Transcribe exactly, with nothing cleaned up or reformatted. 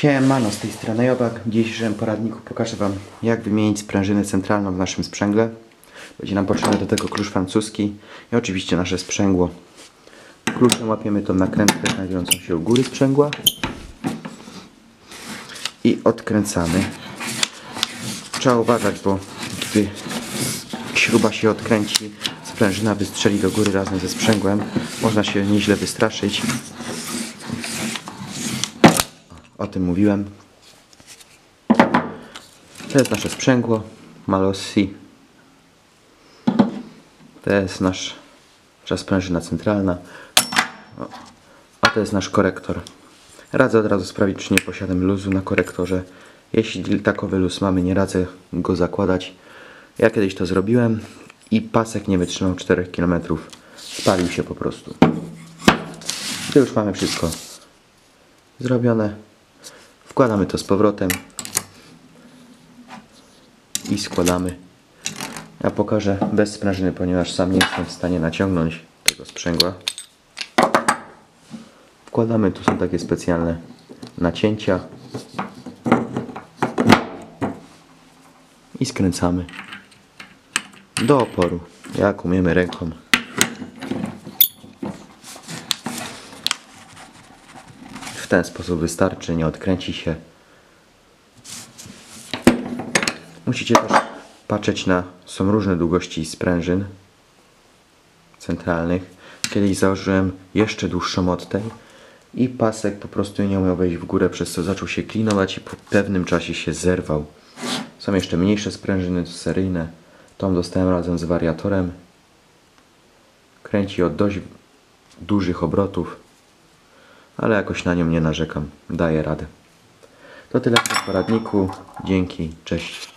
Siemano, z tej strony Jobak. W dzisiejszym poradniku pokażę Wam, jak wymienić sprężynę centralną w naszym sprzęgle. Będzie nam potrzebny do tego klucz francuski i oczywiście nasze sprzęgło. Kluczem łapiemy tą nakrętkę znajdującą się u góry sprzęgła i odkręcamy. Trzeba uważać, bo gdy śruba się odkręci, sprężyna wystrzeli do góry razem ze sprzęgłem. Można się nieźle wystraszyć. O tym mówiłem. To jest nasze sprzęgło Malossi. To jest nasz, nasza sprężyna centralna. A to jest nasz korektor. Radzę od razu sprawdzić, czy nie posiadam luzu na korektorze. Jeśli takowy luz mamy, nie radzę go zakładać. Ja kiedyś to zrobiłem i pasek nie wytrzymał czterech kilometrów. Spalił się po prostu. To już mamy wszystko zrobione. Wkładamy to z powrotem i składamy. Ja pokażę bez sprężyny, ponieważ sam nie jestem w stanie naciągnąć tego sprzęgła. Wkładamy, tu są takie specjalne nacięcia i skręcamy do oporu, jak umiemy ręką. W ten sposób wystarczy, nie odkręci się. Musicie też patrzeć na, są różne długości sprężyn centralnych. Kiedyś założyłem jeszcze dłuższą od tej i pasek po prostu nie umiał wejść w górę, przez co zaczął się klinować i po pewnym czasie się zerwał. Są jeszcze mniejsze sprężyny seryjne. Tą dostałem razem z wariatorem. Kręci od dość dużych obrotów, ale jakoś na nią nie narzekam. Daję radę. To tyle w tym poradniku. Dzięki. Cześć.